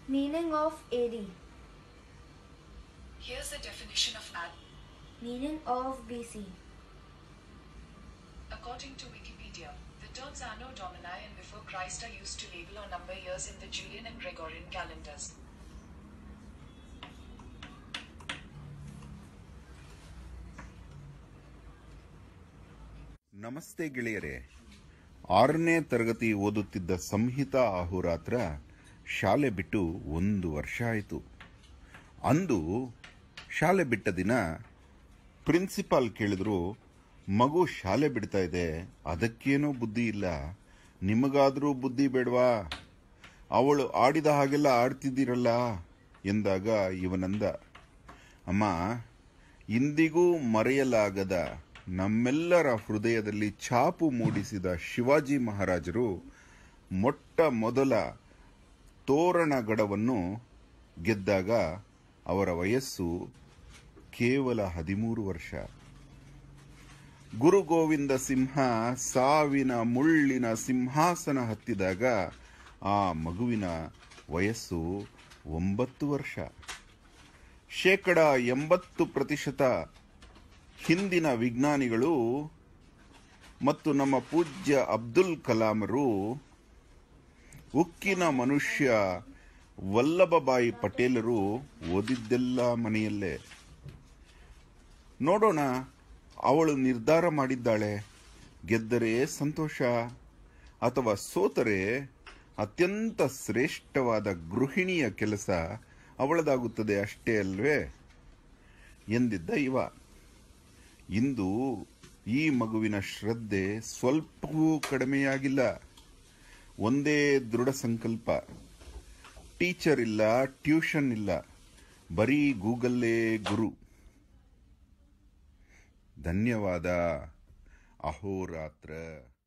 Meaning of AD. Here's the definition of AD. Meaning of BC. According to Wikipedia, the terms Anno Domini and before Christ are used to label or number years in the Julian and Gregorian calendars. ನಮಸ್ತೆ ಗೆಳೆಯರೇ. 6ನೇ ತರಗತಿ ಓದುತ್ತಿದ್ದ ಸಂಹಿತಾ ಅಹೋರಾತ್ರ ಶಾಲೆ ಬಿಟ್ಟು 1 ವರ್ಷ ಆಯಿತು. ಅಂದು ಶಾಲೆ ಬಿಟ್ಟ ದಿನ ಪ್ರಿನ್ಸಿಪಾಲ್ ಕೇಳಿದ್ರು, ಮಗು ಶಾಲೆ ಬಿಡ್ತಾ ಇದೆ, ಅದಕ್ಕೇನೋ ಬುದ್ಧಿ ಇಲ್ಲ, ನಿಮಗಾದರೂ ಬುದ್ಧಿ ಬೇಡವಾ? ಅವಳು ಆಡಿದ ಹಾಗೆಲ್ಲ ಆಡ್ತಿದ್ದೀರಲ್ಲ ಎಂದಾಗ ಇವನಂದ, ಅಮ್ಮ, ಇಂದಿಗೂ ಮರೆಯಲಾಗದ ನಮ್ಮೆಲ್ಲರ ಹೃದಯದಲ್ಲಿ ಛಾಪು ಮೂಡಿಸಿದ ಶಿವಾಜಿ ಮಹಾರಾಜರು ಮೊಟ್ಟ ಮೊದಲ ತೋರಣಗಡವನ್ನು ಗೆದ್ದಾಗ ಅವರ ವಯಸ್ಸು ಕೇವಲ 13 ವರ್ಷ. ಗುರು ಗೋವಿಂದ ಸಿಂಹ ಸಾವಿನ ಮುಳ್ಳಿನ ಸಿಂಹಾಸನ ಹತ್ತಿದಾಗ ಆ ಮಗುವಿನ ವಯಸ್ಸು 9 ವರ್ಷ. 80% ಹಿಂದಿನ ವಿಜ್ಞಾನಿಗಳು ಮತ್ತು ನಮ್ಮ ಪೂಜ್ಯ ಅಬ್ದುಲ್ ಕಲಾಮರು ಉಕ್ಕಿನ ಮನುಷ್ಯ ವಲ್ಲಭಭಾಯಿ ಪಟೇಲರು ಓದಿದ್ದೆಲ್ಲ ಮನೆಯಲ್ಲೇ. ನೋಡೋಣ, ಅವಳು ನಿರ್ಧಾರ ಮಾಡಿದ್ದಾಳೆ, ಗೆದ್ದರೆ ಸಂತೋಷ ಅಥವಾ ಸೋತರೆ ಅತ್ಯಂತ ಶ್ರೇಷ್ಠವಾದ ಗೃಹಿಣಿಯ ಕೆಲಸ ಅವಳದಾಗುತ್ತದೆ ಅಷ್ಟೇ ಅಲ್ವೇ ಎಂದಿದ್ದ ಇವ. ಇಂದು ಈ ಮಗುವಿನ ಶ್ರದ್ಧೆ ಸ್ವಲ್ಪವೂ ಕಡಿಮೆಯಾಗಿಲ್ಲ. ಒಂದೇ ದೃಢ ಸಂಕಲ್ಪ. ಟೀಚರ್ ಇಲ್ಲ, ಟ್ಯೂಷನ್ ಇಲ್ಲ, ಬರೀ ಗೂಗಲ್ಲೇ ಗುರು. ಧನ್ಯವಾದ. ಅಹೋರಾತ್ರ.